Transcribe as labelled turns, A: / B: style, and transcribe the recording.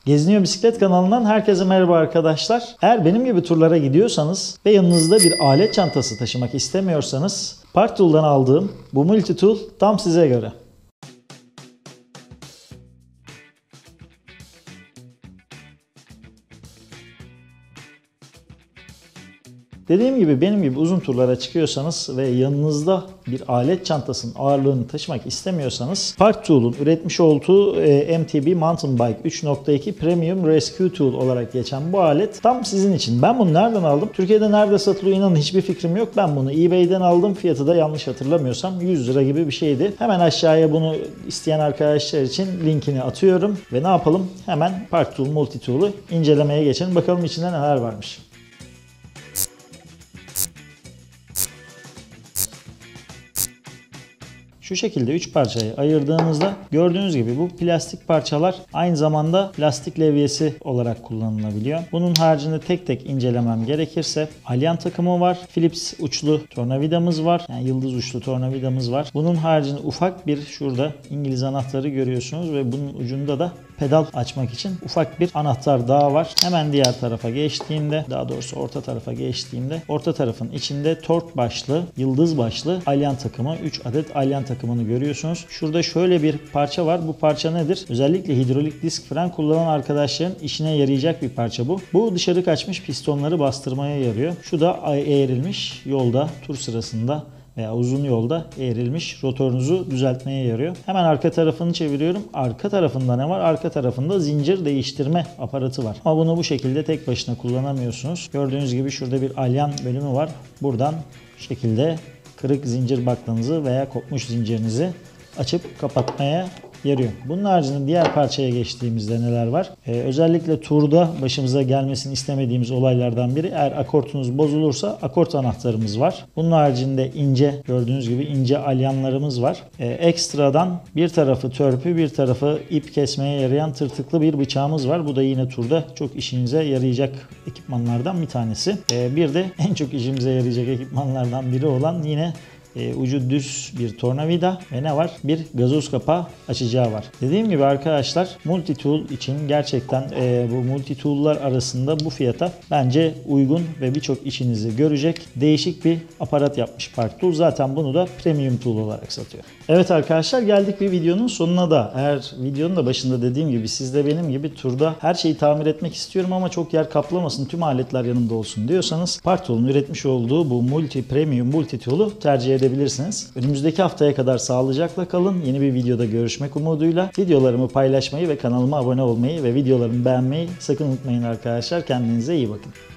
A: Geziniyor Bisiklet kanalından herkese merhaba arkadaşlar. Eğer benim gibi turlara gidiyorsanız ve yanınızda bir alet çantası taşımak istemiyorsanız Parktool'dan aldığım bu multi tool tam size göre. Dediğim gibi benim gibi uzun turlara çıkıyorsanız ve yanınızda bir alet çantasının ağırlığını taşımak istemiyorsanız Parktool'un üretmiş olduğu MTB Mountain Bike 3.2 Premium Rescue Tool olarak geçen bu alet tam sizin için. Ben bunu nereden aldım? Türkiye'de nerede satılıyor inanın hiçbir fikrim yok. Ben bunu eBay'den aldım. Fiyatı da yanlış hatırlamıyorsam 100 lira gibi bir şeydi. Hemen aşağıya bunu isteyen arkadaşlar için linkini atıyorum. Ve ne yapalım? Hemen Parktool Multi Tool'u incelemeye geçelim. Bakalım içinde neler varmış. Şu şekilde 3 parçaya ayırdığımızda gördüğünüz gibi bu plastik parçalar aynı zamanda plastik levyesi olarak kullanılabiliyor. Bunun haricinde tek tek incelemem gerekirse Alyan takımı var. Phillips uçlu tornavidamız var. Yani yıldız uçlu tornavidamız var. Bunun haricinde ufak bir şurada İngiliz anahtarı görüyorsunuz ve bunun ucunda da pedal açmak için ufak bir anahtar daha var. Hemen diğer tarafa geçtiğimde, daha doğrusu orta tarafa geçtiğimde orta tarafın içinde tork başlı, yıldız başlı Alyan takımı, 3 adet Alyan takımını görüyorsunuz. Şurada şöyle bir parça var. Bu parça nedir? Özellikle hidrolik disk fren kullanan arkadaşların işine yarayacak bir parça bu. Bu dışarı kaçmış pistonları bastırmaya yarıyor. Şu da eğrilmiş yolda, tur sırasında veya uzun yolda eğrilmiş rotorunuzu düzeltmeye yarıyor. Hemen arka tarafını çeviriyorum. Arka tarafında ne var? Arka tarafında zincir değiştirme aparatı var. Ama bunu bu şekilde tek başına kullanamıyorsunuz. Gördüğünüz gibi şurada bir alyan bölümü var. Buradan bu şekilde kırık zincir baklığınızı veya kopmuş zincirinizi açıp kapatmaya yarıyor. Bunun haricinde diğer parçaya geçtiğimizde neler var? Özellikle turda başımıza gelmesini istemediğimiz olaylardan biri eğer akortunuz bozulursa akort anahtarımız var. Bunun haricinde ince, gördüğünüz gibi ince alyanlarımız var. Ekstradan bir tarafı törpü, bir tarafı ip kesmeye yarayan tırtıklı bir bıçağımız var. Bu da yine turda çok işinize yarayacak ekipmanlardan bir tanesi. Bir de en çok işimize yarayacak ekipmanlardan biri olan yine ucu düz bir tornavida ve ne var? Bir gazoz kapağı açacağı var. Dediğim gibi arkadaşlar multi tool için gerçekten bu multi tool'lar arasında bu fiyata bence uygun ve birçok işinizi görecek değişik bir aparat yapmış Parktool. Zaten bunu da premium tool olarak satıyor. Evet arkadaşlar geldik bir videonun sonuna da. Eğer videonun da başında dediğim gibi siz de benim gibi turda her şeyi tamir etmek istiyorum ama çok yer kaplamasın, tüm aletler yanımda olsun diyorsanız Parktool'un üretmiş olduğu bu premium multi tool'u tercih edebilirsiniz. Önümüzdeki haftaya kadar sağlıcakla kalın. Yeni bir videoda görüşmek umuduyla. Videolarımı paylaşmayı ve kanalıma abone olmayı ve videolarımı beğenmeyi sakın unutmayın arkadaşlar. Kendinize iyi bakın.